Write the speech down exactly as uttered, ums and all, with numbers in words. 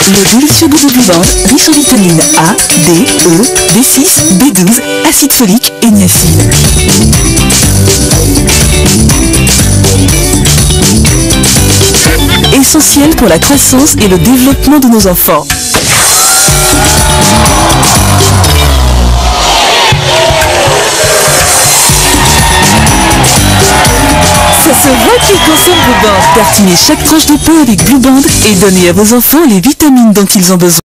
Le délicieux goût de Blue Band, riche en vitamines A, D, E, B six, B douze, acide folique et niacine. Essentiel pour la croissance et le développement de nos enfants. Ça se voit qu'ils consomment Blue Band. Tartinez chaque tranche de pain avec Blue Band et donnez à vos enfants les vitamines dont ils ont besoin.